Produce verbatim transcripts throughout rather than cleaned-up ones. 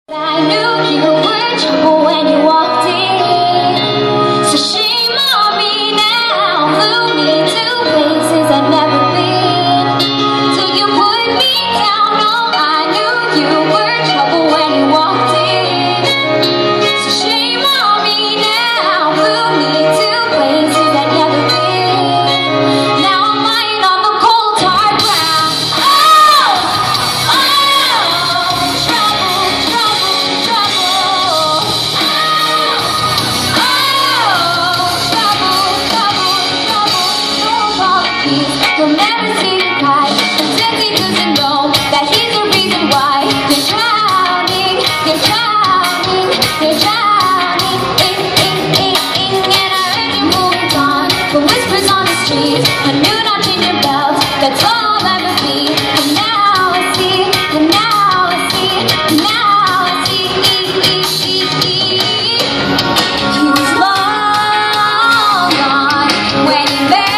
I knew you were trouble when you walked in, so shame on me now. Flew me to places I've never been, till you put me down. Oh, I knew you were trouble when you walked in, so shame on me now. Flew me to places I've never been. Now I'm lying on the cold hard ground. Oh, oh, trouble, trouble. You'll never see the guy, pretends he doesn't know that he's the reason why you're drowning, you're drowning, you're drowning in, in, in, in. And I heard you moving on, the whispers on the street, a new notch in your belt, that's all I'll ever be. And now I see, and now I see, and now I see, he was long gone when he met.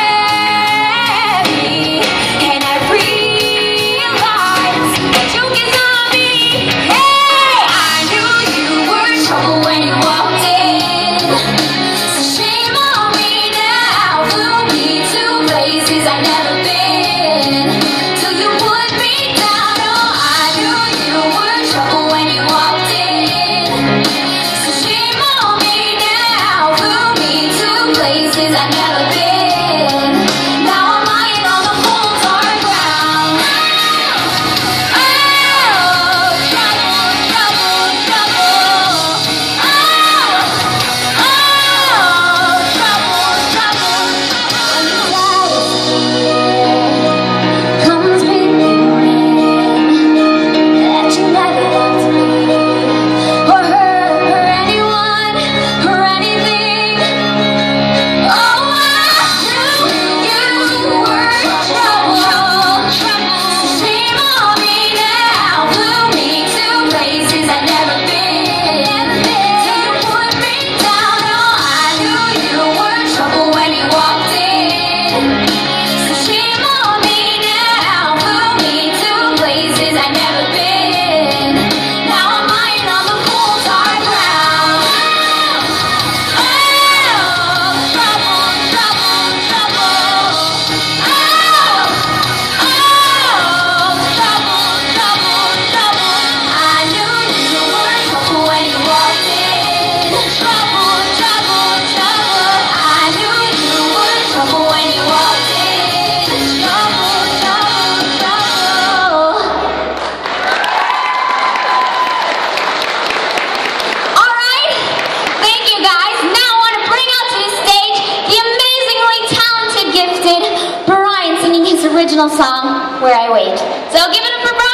Original song, Where I Wait. So give it up for Brian.